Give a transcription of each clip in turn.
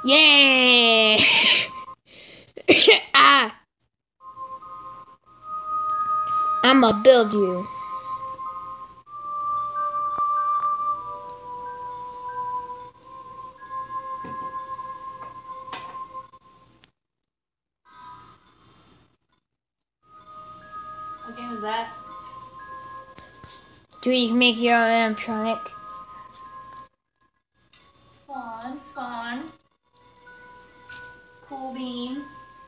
Yeah! Ah! I'ma build you. What game is that? Dude, you can make your own animatronic. Fun. Cool beans.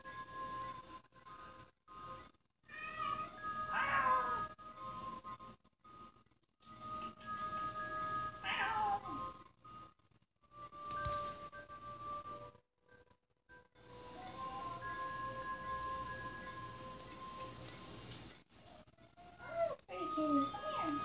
Pretty kitty, come here.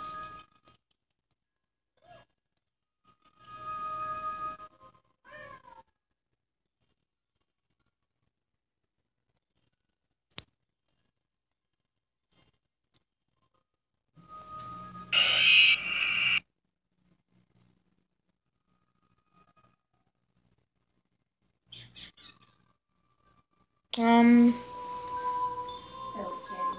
Silly kitty.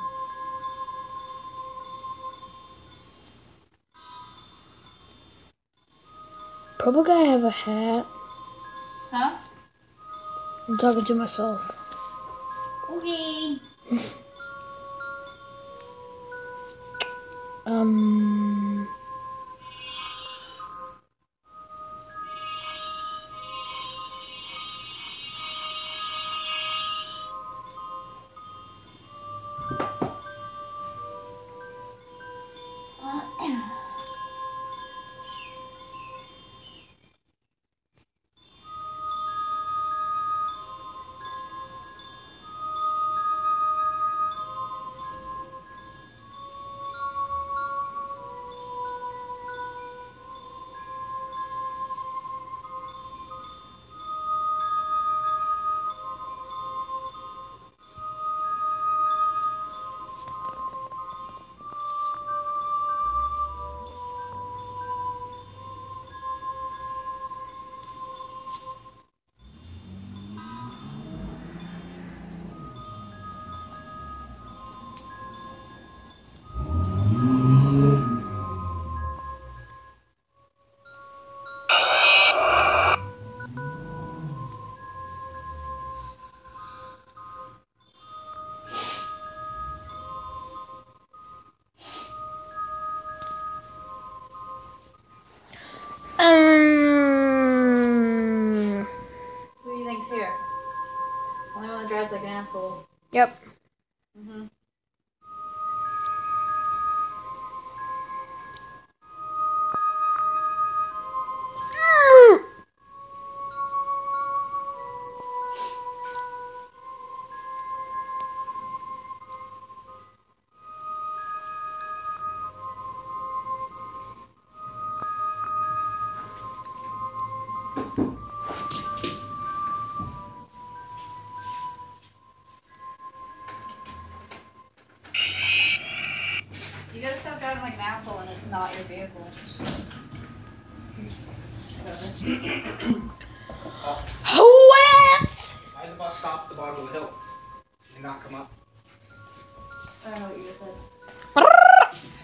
Purple guy have a hat. Huh? I'm talking to myself. Okay. Who do you think's here? Only one that drives like an asshole. Yep. Mm-hmm. You gotta stop driving like an asshole and it's not your vehicle. What? Why did the bus stop at the bottom of the hill and not come up? I don't know what you just said.